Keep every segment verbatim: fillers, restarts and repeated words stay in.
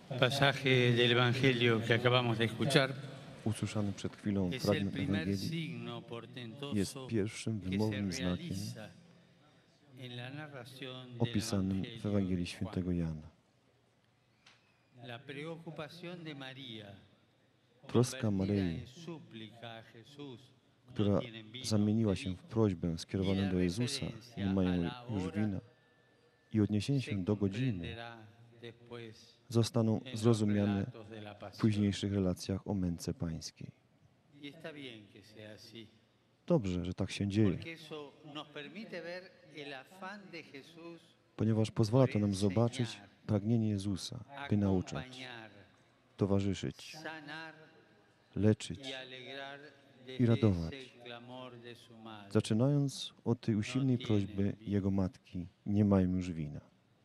pasaje del Evangelio que acabamos de escuchar Usłyszany przed chwilą es el fragment primer Ewangelii signo jest portentoso pierwszym que se wymownym znakiem realiza en la narración del opisanym w Evangelio Ewangelii de Juan. świętego Jana. La preocupación de María, Troska convertida Maryi, en súplica a Jesús, no która tienen vino, zamieniła le się w dijo, prośbę skierowaną do Jezusa, nie mają już wina, i odniesienie se się do godziny comprenderá después zostaną en los zrozumiane relatos de la w pasión. późniejszych relacjach o męce pańskiej. Y está bien que sea así, Dobrze, że tak się dzieje, porque eso nos permite ver el afán de Jesús ponieważ pozwala to nam zobaczyć pragnienie Jezusa, by nauczać, acompañar, towarzyszyć, sanar leczyć, y alegrar i desde radować, ese clamor de su madre. zaczynając od tej usilnej prośby Jego matki, nie mają już wina.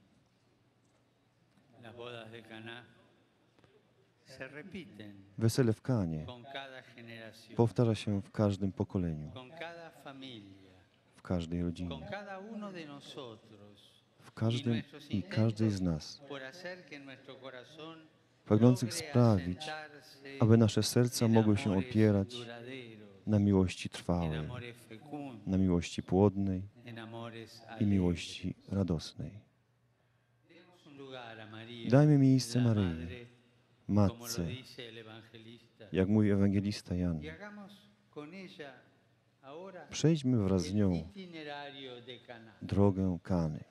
Las bodas de Caná se repiten Wesele w Kanie con cada generación, powtarza się w każdym pokoleniu, con cada familia, w każdej con rodzinie, cada uno de nosotros. w każdym Y nuestros i każdej z intentos nas, por hacer que nuestro corazón pragnących logre sprawić, asentarse aby nasze serca en mogły się amores opierać duraderos, na miłości en trwałej, amores fecundos, na miłości płodnej en amores i alegres. miłości radosnej. Demos un lugar a María, Dajmy miejsce la Maryi, Madre, como lo Matce, dice el evangelista, jak mówi ewangelista Jan. y hagamos con ella ahora Przejdźmy wraz z el nią itinerario de Caná. drogę Kany.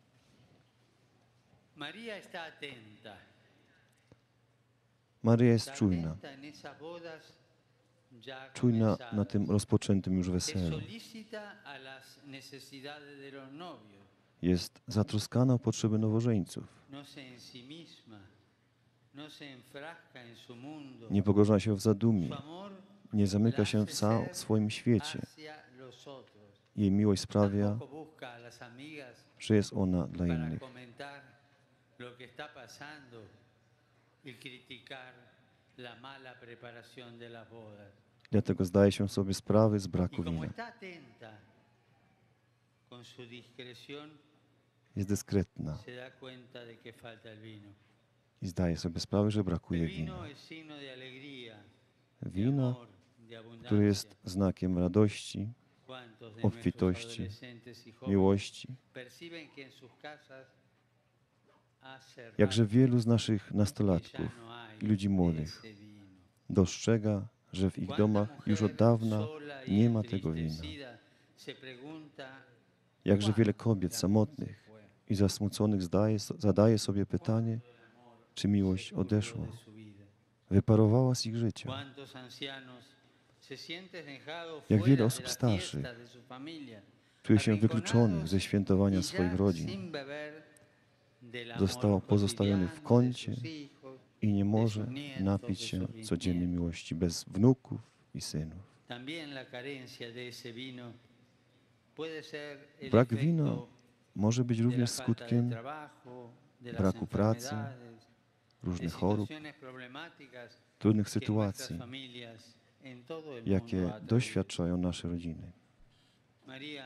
María está atenta, Maryja jest está czujna, atenta en esas bodas ya czujna na comenzadas. tym rozpoczętym już Es weselu. solícita a las necesidades de los novios, Jest zatroskana o potrzeby nowożeńców. no se ensimisma, no se enfrasca en su mundo. Nie pogrąża się w zadumie, Su amor nie zamyka la się hace w sa- ser swoim świecie. hacia los otros. Jej miłość sprawia, Tampoco busca a las amigas że jest ona dla para innych. comentar lo que está pasando y criticar la mala preparación de las bodas. Dlatego zdaje się sobie sprawy z Y braku como wina. está atenta con su discreción, Jest dyskretna se da cuenta de que falta el vino. i zdaje sobie sprawę, że El brakuje wina. vino es signo de alegría, de Wino, amor, de abundancia. które jest znakiem radości, ¿Cuántos de obfitości, nuestros adolescentes y jóvenes miłości. perciben que en sus casas ha cerrado, Jakże wielu z naszych que ya nastolatków no hay i ludzi młodych ese vino? dostrzega, że w ich ¿Cuánta domach już mujer od dawna sola y nie ma tego wina. entristecida se pregunta, Jakże wiele kobiet samotnych i zasmuconych zdaje, zadaje sobie pytanie, czy miłość odeszła, de su vida? wyparowała z ich życia. ¿Cuántos ancianos se sienten dejados Jak fuera wiele de osób la starszych fiesta de su familia, czuje się wykluczonych ze świętowania y swoich ya rodzin sin beber del amor zostało pozostawionych w cotidiano de kącie sus hijos, i nie może de sus nietos, napić de się sus codziennej bisnietos? miłości bez wnuków i synów. También la carencia de ese vino puede ser el Brak efecto wina może być de la również falta de skutkiem trabajo, de las braku pracy, enfermedades, de różnych chorób, situaciones problemáticas trudnych que nuestras sytuacji, familias en todo el mundo jakie atraviesan. doświadczają nasze rodziny. María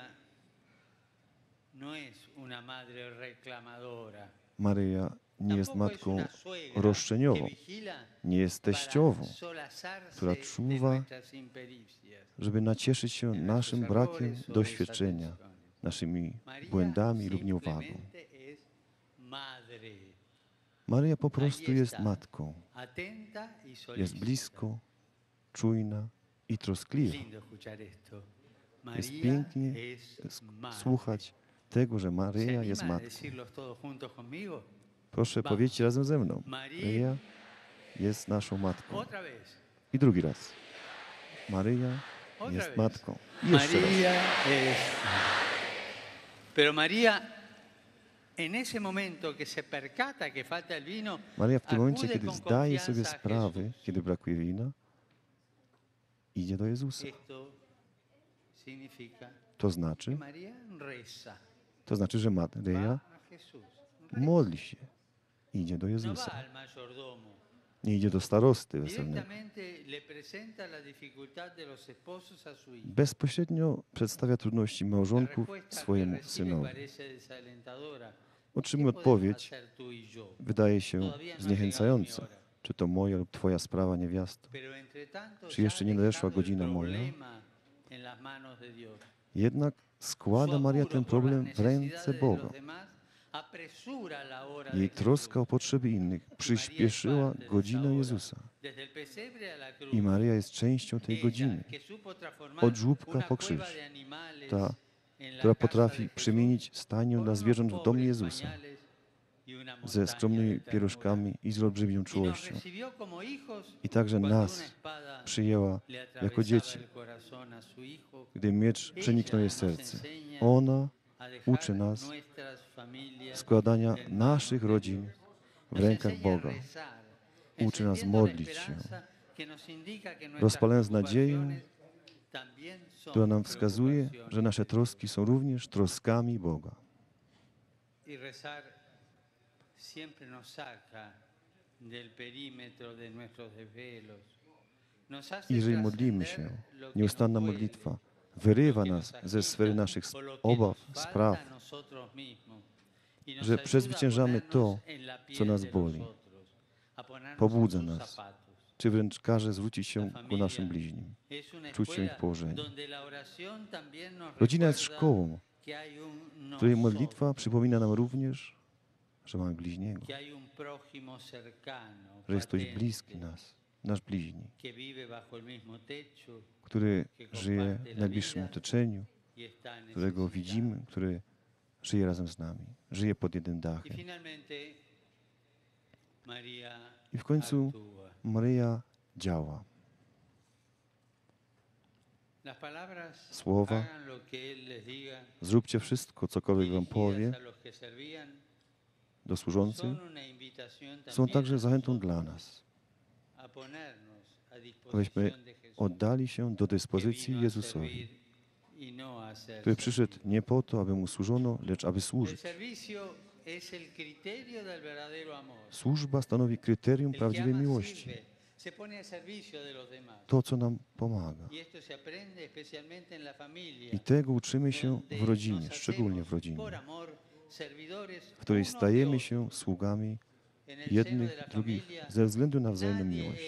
no es una madre reclamadora. Maryja nie jest Tampoco es matką una suegra que roszczeniową, vigila nie jest para teściową, solazarse która de czuwa, nuestras impericias, żeby nacieszyć się de naszym nuestros brakiem errores o doświadczenia, desatenciones. naszymi María błędami lub nieuwagą. simplemente es madre, Maryja po prostu Ahí jest está, matką, atenta y jest solícita. blisko, czujna i troskliwa. Lindo escuchar esto. Jest María pięknie es s- madre. słuchać tego, że ¿Se Maryja jest anima a matką. decirlos todos juntos conmigo? Proszę Vamos. powiedzcie razem ze mną. María, Maryja jest naszą matką. otra vez. I drugi raz. Maryja Otra jest vez. matką. I jeszcze raz. María es. Pero María, en ese momento que se percata que falta el vino, Maryja w tym momencie, acude kiedy con zdaje sobie confianza a sprawy, Jesús. kiedy brakuje wina, idzie do Jezusa. Esto significa To que znaczy, María reza, to znaczy, że va Maryja a Jesús, reza. modli się, idzie do No va Jezusa. al mayordomo. Nie idzie do starosty weselnego. Directamente le presenta la dificultad de los esposos a su hijo. Bezpośrednio przedstawia trudności La małżonków respuesta que swojemu recibe synowi. parece desalentadora. Otrzymuje ¿Qué podemos odpowiedź, hacer tú y wydaje się zniechęcające. Czy to moja lub Twoja sprawa, niewiasto? Czy jeszcze nie nadeszła godzina moja? Jednak składa Maria ten problem w ręce Boga. Jej troska o potrzeby innych przyspieszyła godzinę Jezusa. I Maria jest częścią tej godziny. Od żłóbka po krzyż. Ta, która potrafi przemienić stajnię dla zwierząt w dom Jezusa. Ze skromnymi pieruszkami i z olbrzymią czułością. I także nas przyjęła jako dzieci, gdy miecz przeniknął jej serce. Ona uczy nas składania naszych rodzin w rękach Boga. Uczy nas modlić się, rozpalając nadzieję, która nam wskazuje, że nasze troski są również troskami Boga. Jeżeli modlimy się, nieustanna modlitwa wyrywa nas ze sfery naszych obaw, spraw, że przezwyciężamy to, co nas boli. Pobudza nas, czy wręcz każe zwrócić się ku naszym bliźnim, czuć się ich położeniu. Rodzina jest szkołą, w której modlitwa przypomina nam również, że mamy bliźniego, że jest ktoś bliski nas, nasz bliźni, który żyje w najbliższym otoczeniu, którego widzimy, który żyje razem z nami, żyje pod jednym dachem. I w końcu Maryja działa. Słowa, zróbcie wszystko, cokolwiek wam powie, do służących, są także zachętą dla nas, abyśmy oddali się do dyspozycji Jezusowi, który przyszedł nie po to, aby Mu służono, lecz aby służyć. Służba stanowi kryterium prawdziwej miłości. To, co nam pomaga. I tego uczymy się w rodzinie, szczególnie w rodzinie, w której stajemy się sługami jednych, drugich ze względu na wzajemną miłość.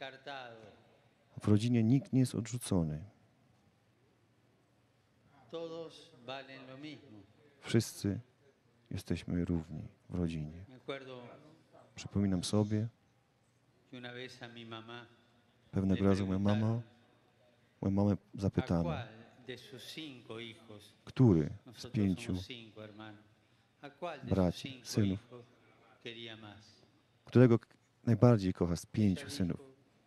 W rodzinie nikt nie jest odrzucony. Wszyscy jesteśmy równi w rodzinie. Przypominam sobie, pewnego razu moja mama, moją mamę zapytano, który z pięciu braci, synów, którego najbardziej kocha z pięciu synów.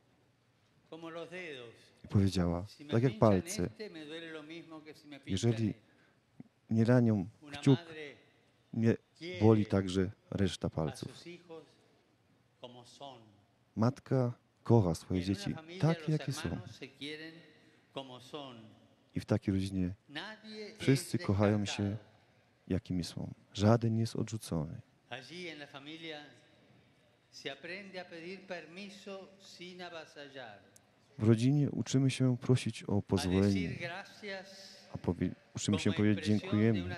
I powiedziała, tak jak palce, jeżeli nie ranią kciuk, mnie boli także reszta palców. Matka kocha swoje dzieci takie, jakie są. I w takiej rodzinie wszyscy kochają się, jakimi są. Żaden nie jest odrzucony. W rodzinie uczymy się prosić o pozwolenie, a powie, uczymy się powiedzieć dziękujemy.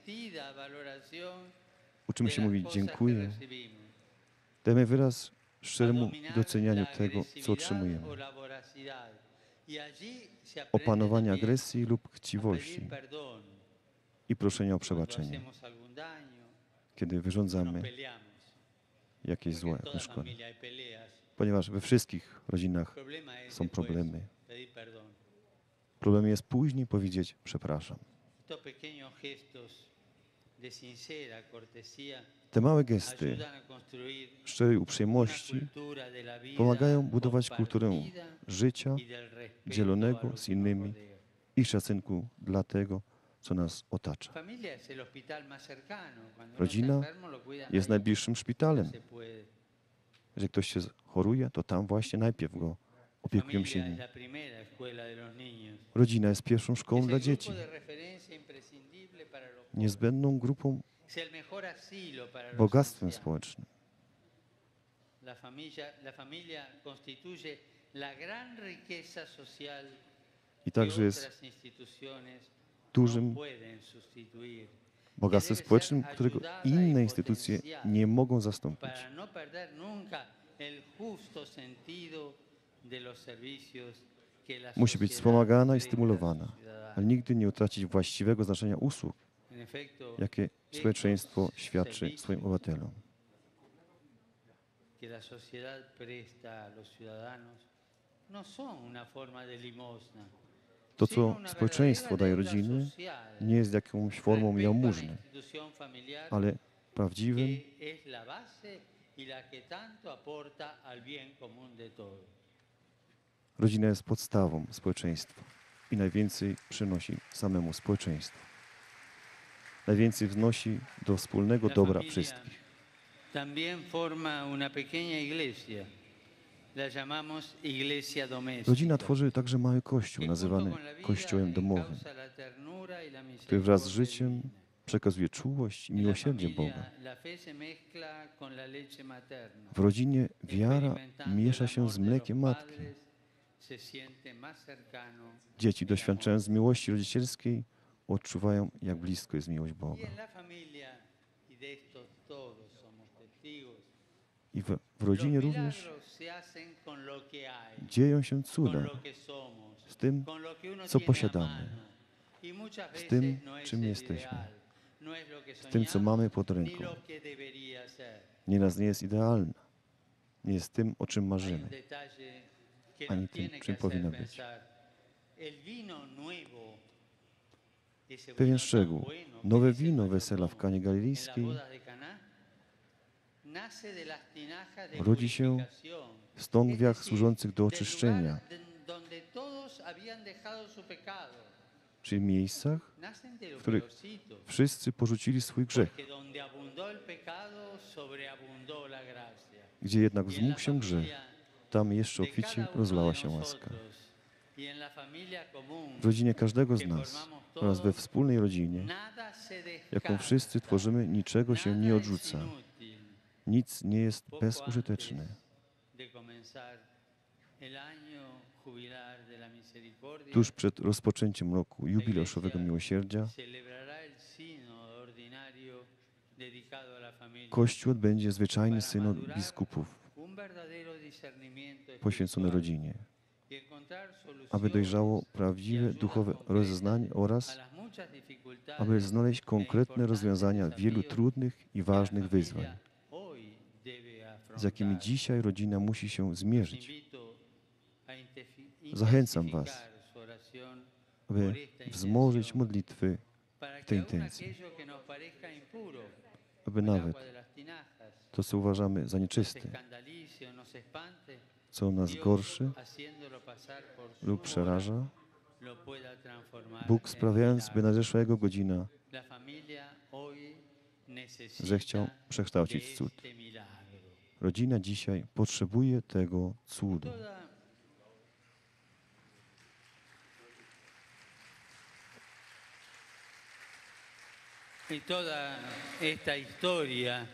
Uczymy się mówić dziękuję. Dajmy wyraz szczeremu docenianiu tego, co otrzymujemy. Opanowanie agresji lub chciwości i proszenia o przebaczenie, kiedy wyrządzamy jakieś złe szkody. Ponieważ we wszystkich rodzinach są problemy. Problemem jest później powiedzieć przepraszam. Te małe gesty szczerej uprzejmości pomagają budować kulturę życia dzielonego z innymi i szacunku dla tego, co nas otacza. Rodzina jest najbliższym szpitalem. Jeżeli ktoś się choruje, to tam właśnie najpierw go opiekują się nim. Rodzina jest pierwszą szkołą dla dzieci. Niezbędną grupą, bogactwem społecznym. I także jest dużym bogactwem społecznym, którego inne instytucje nie mogą zastąpić. Musi być wspomagana i stymulowana, ale nigdy nie utracić właściwego znaczenia usług, jakie społeczeństwo świadczy swoim obywatelom. To, co społeczeństwo daje rodziny, nie jest jakąś formą jałmużny, ale prawdziwym rodzina jest podstawą społeczeństwa i najwięcej przynosi samemu społeczeństwu. Najwięcej wnosi do wspólnego dobra wszystkich. Rodzina tworzy także mały kościół, nazywany kościołem domowym, który wraz z życiem przekazuje czułość i miłosierdzie Boga. W rodzinie wiara miesza się z mlekiem matki. Dzieci, doświadczając miłości rodzicielskiej, odczuwają, jak blisko jest miłość Boga. I w, w rodzinie również dzieją się cuda z tym, co posiadamy, z tym, czym jesteśmy, z tym, co mamy pod ręką. Nieraz nie jest idealna, nie jest tym, o czym marzymy, ani tym, czym powinna być. Pewien szczegół. Nowe wino wesela w Kanie Galilejskiej rodzi się w stągwiach służących do oczyszczenia, czyli miejscach, w których wszyscy porzucili swój grzech, gdzie jednak wzmógł się grzech, tam jeszcze obficie rozlała się łaska. W rodzinie każdego z nas oraz we wspólnej rodzinie, jaką wszyscy tworzymy, niczego się nie odrzuca. Nic nie jest bezużyteczne. Tuż przed rozpoczęciem roku jubileuszowego miłosierdzia Kościół odbędzie zwyczajny synod biskupów poświęcony rodzinie, aby dojrzało prawdziwe duchowe rozeznanie oraz aby znaleźć konkretne rozwiązania wielu trudnych i ważnych wyzwań, z jakimi dzisiaj rodzina musi się zmierzyć. Zachęcam Was, aby wzmożyć modlitwy w tej intencji, aby nawet to, co uważamy za nieczyste, co nas gorszy lub przeraża, Bóg, sprawiając, by nadeszła Jego godzina, zechciał przekształcić cud. Rodzina dzisiaj potrzebuje tego cudu. Y toda esta historia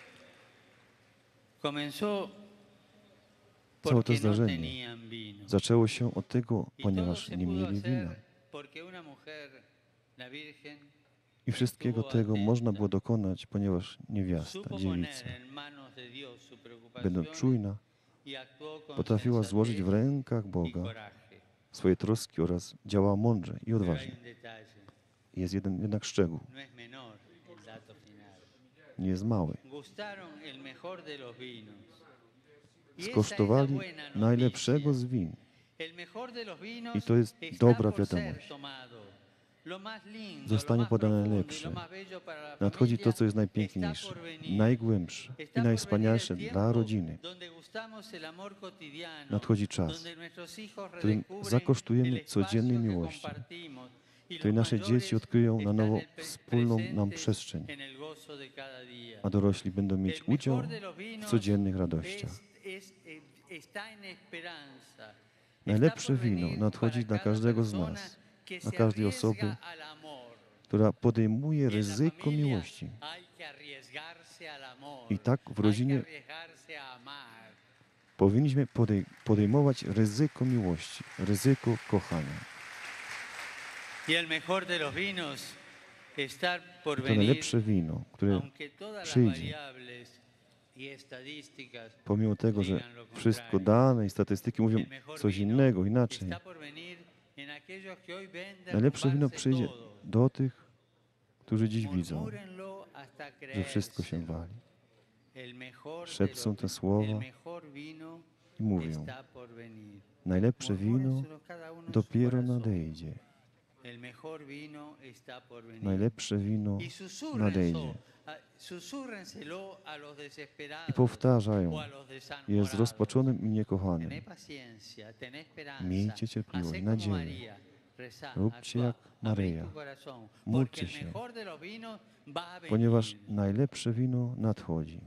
comenzó Całe to porque no zdarzenie tenían vino. zaczęło się od tego, Y todo ponieważ se nie pudo mieli wina. hacer porque una mujer, la Virgen, I wszystkiego tego można było dokonać, ponieważ niewiasta, supo dziewica, poner en manos de Dios su będąc preocupación czujna, y actuó con potrafiła złożyć w sensatez rękach y Boga coraje. swoje troski oraz działała mądrze i Pero hay odważnie. un detalle, Jest jeden jednak szczegół, no es menor el dato final. nie jest mały. Gustaron el mejor de los vinos. Y esa es la Skosztowali buena noticia. najlepszego z win. El mejor de los vinos I to jest está dobra por ser wiadomość. tomado. Lo más lindo, Zostanie lo más podane profundo y najlepsze. lo más bello para la Nadchodzi to, co jest familia najpiękniejsze, está por venir. najgłębsze i Está por najwspanialsze venir el dla tiempo rodziny. donde gustamos el amor cotidiano, Nadchodzi czas, donde nuestros hijos w którym redescubren zakosztujemy el espacio codziennej que miłości, compartimos y w której los nasze mayores dzieci odkryją na nowo están el pe- wspólną nam presentes przestrzeń, en el gozo de cada día. a dorośli będą mieć El udział mejor de los w vinos codziennych radościach. es- es- eh, está en esperanza. Najlepsze Está por wino venir nadchodzi para dla cada każdego z persona nas, que dla se każdej arriesga osoby, al amor. która podejmuje Y en la ryzyko familia miłości. hay que arriesgarse al amor. I tak w Hay que rodzinie arriesgarse a amar. powinniśmy podej- podejmować ryzyko miłości, ryzyko kochania. Y el mejor de los vinos estar por I to venir, najlepsze wino, które aunque todas las przyjdzie, variables y estadísticas pomimo tego, że digan lo wszystko contrario. dane i statystyki mówią El mejor coś vino innego, inaczej. está por venir en aquellos que hoy ven Najlepsze wino derrumbarse przyjdzie todo. do tych, którzy dziś widzą, Murmúrenlo hasta że wszystko się creérselo. wali. El mejor de Szepcą lo- te słowa el mejor vino i mówią, está por venir. najlepsze wino Murmúrenselo cada uno en su dopiero corazón. nadejdzie. El mejor vino está por venir. Najlepsze wino Y susurrenselo, nadejdzie. a- susúrrenselo a los desesperados I powtarzają o a los je desamorados. zrozpaczonym i niekochanym. Tené paciencia, tené esperanza. Miejcie cierpliwość, Hacé como nadzieję. María, rezá, Róbcie actuá, jak abrí Maryja. tu corazón, Módlcie porque el się, mejor de los vinos va a venir. ponieważ najlepsze wino nadchodzi.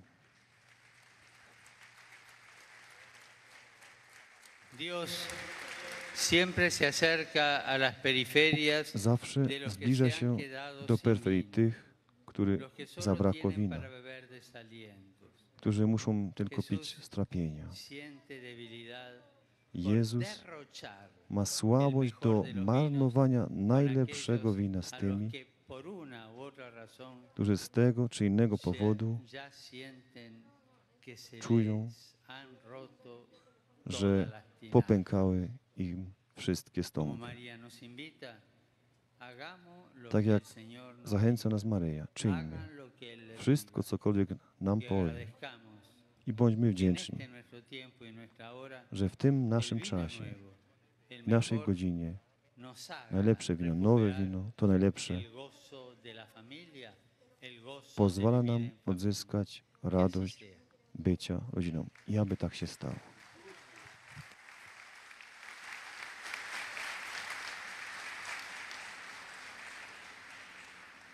Dios siempre se acerca a las periferias Zawsze de los que zbliża se han się quedado do sin peryferii vino, tych, których los que solo zabrakło tienen wina, para beber desalientos. którzy muszą tylko pić strapienia. Siente debilidad por Jezus derrochar ma słabość do marnowania najlepszego wina z a los tymi, que por una u otra razón którzy z tego czy innego se- powodu ya sienten que se czują, les han roto todas że las tinajas. popękały im wszystkie Como stąpy. María nos invita, hagamos lo Tak que jak el Señor nos zachęca nas Maryja, czyńmy hagan lo que Él les wszystko, cokolwiek nam diga, y powie agradezcamos i bądźmy que en wdzięczni, este nuestro tiempo y nuestra hora że w tym el naszym vino czasie, nuevo, el w naszej mejor, godzinie nos haga najlepsze wino, nowe recuperar wino, to najlepsze el gozo de la familia, el gozo pozwala de vivir nam en familia. odzyskać Que así radość sea. bycia rodziną. I aby tak się stało.